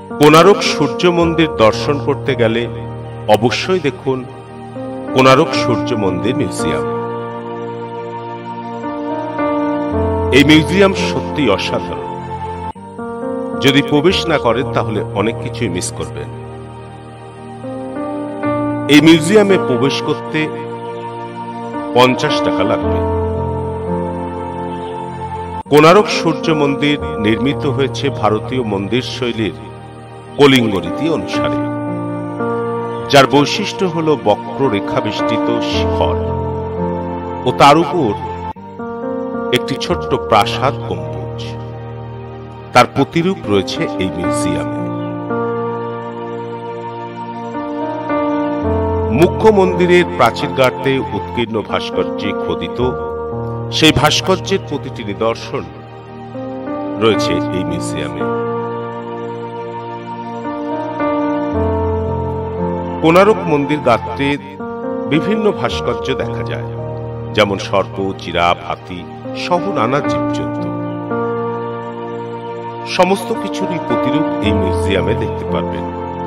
কোনারক সূর্য মন্দির দর্শন করতে গেলে অবশ্যই দেখুন কোনারক সূর্য মন্দির মিউজিয়াম। এই মিউজিয়াম সত্যি অসাধারণ। যদি প্রবেশ না করেন তাহলে অনেক কিছুই মিস করবেন। এই মিউজিয়ামে প্রবেশ করতে 50 টাকা লাগবে। কোনারক সূর্য মন্দির নির্মিত হয়েছে ভারতীয় মন্দির শৈলীর কলিঙ্গ রীতি অনুসারে, যার বৈশিষ্ট্য হল বক্ররেখা বেষ্টিত শিখর ও তার উপর একটি ছোট্ট প্রাসাদ গম্বুজ। তার প্রতিরূপ রয়েছে এই মিউজিয়ামে। মুখ্য মন্দিরের প্রাচীর গাঁথতে উৎকীর্ণ ভাস্কর্যে খোদিত সেই ভাস্কর্যের প্রতিটি নিদর্শন রয়েছে এই মিউজিয়ামে। কোনারক মন্দির গাত্রে বিভিন্ন ভাস্কর্য দেখা যায়, যেমন সর্প, জিরাফ, হাতি সহ নানা জীবজন্তু। সমস্ত কিছুরই প্রতিরূপ এই মিউজিয়ামে দেখতে পারবেন।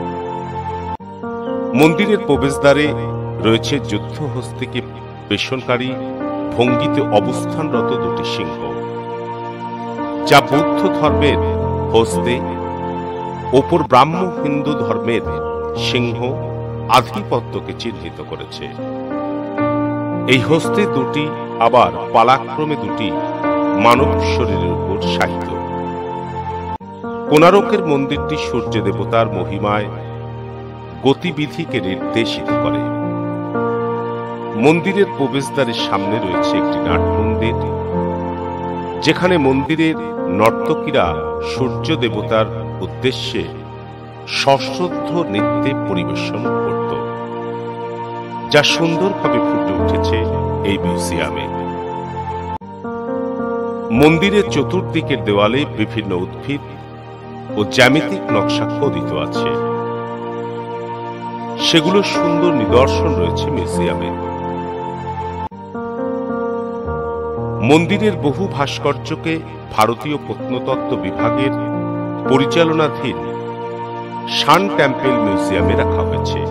মন্দিরের প্রবেশদ্বারে রয়েছে যুদ্ধ হস্তিকে পেষণকারী ভঙ্গিতে অবস্থানরত দুটি সিংহ, যা বৌদ্ধ ধর্মের হস্তে, অপর ব্রাহ্ম হিন্দু ধর্মের সিংহ আধিপত্যকে চিহ্নিত করেছে। এই হস্তে দুটি আবার পালাক্রমে দুটি মানব শরীরের উপর শায়িত। কোনারকের মন্দিরটি সূর্য দেবতার মহিমায় গতিবিধিকে নির্দেশিত করে। মন্দিরের প্রবেশদ্বারের সামনে রয়েছে একটি নাট মন্দির, যেখানে মন্দিরের নর্তকীরা সূর্য দেবতার উদ্দেশ্যে সশ্রদ্ধ নৃত্যে পরিবেশন করত, যা সুন্দরভাবে ফুটে উঠেছে এই মিউজিয়ামে। মন্দিরের চতুর্দিকের দেওয়ালে বিভিন্ন উদ্ভিদ ও জ্যামিতিক নকশা খোদিত আছে। সেগুলো সুন্দর নিদর্শন রয়েছে মিউজিয়ামে। মন্দিরের বহু ভাস্কর্যকে ভারতীয় প্রত্নতত্ত্ব বিভাগের পরিচালনাধীন শান টেম্পল মিউজিয়ামে রাখা হয়েছে।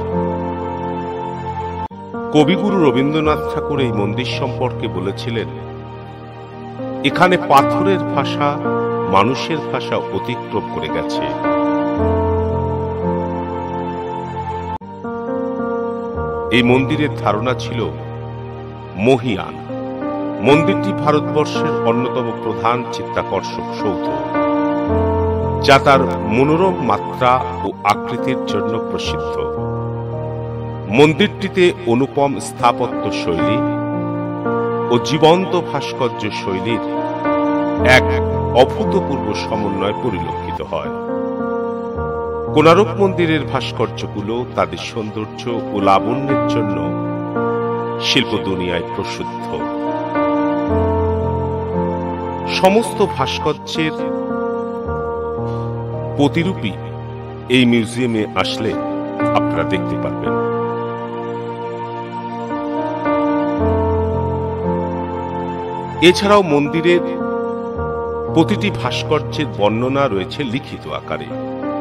কবিগুরু রবীন্দ্রনাথ ঠাকুর এই মন্দির সম্পর্কে বলেছিলেন, এখানে পাথরের ভাষা মানুষের ভাষা অতিক্রম করে গেছে। এই মন্দিরের ধারণা ছিল মহিয়ান। মন্দিরটি ভারতবর্ষের অন্যতম প্রধান চিত্তাকর্ষক সৌধ, যা তার মনোরম মাত্রা ও আকৃতির জন্য প্রসিদ্ধ। মন্দিরটিতে অনুপম স্থাপত্য শৈলী ও জীবন্ত ভাস্কর্য শৈলীর এক অভূতপূর্ব সমন্বয় পরিলক্ষিত হয়। কোনারক মন্দিরের ভাস্কর্যগুলো তাদের সৌন্দর্য ও লাবণ্যের জন্য শিল্প দুনিয়ায় প্রসিদ্ধ। সমস্ত ভাস্কর্যের প্রতিরূপই এই মিউজিয়ামে আসলে আপনারা দেখতে পারবেন। এছাড়াও মন্দিরের প্রতিটি ভাস্কর্যের বর্ণনা রয়েছে লিখিত আকারে,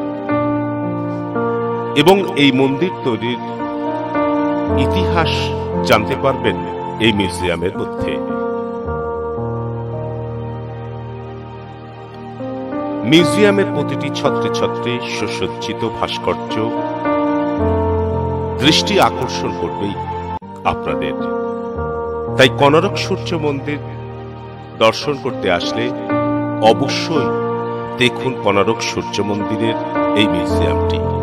এবং এই মন্দির তৈরির ইতিহাস জানতে পারবেন এই মিউজিয়ামের মধ্যে। মিউজিয়ামের প্রতিটি ছত্রে ছত্রে সুসজ্জিত ভাস্কর্য দৃষ্টি আকর্ষণ করবেই আপনাদের। তাই কোনারক সূর্য মন্দির দর্শন করতে আসলে অবশ্যই দেখুন কোনারক সূর্য মন্দিরের এই মিউজিয়ামটি।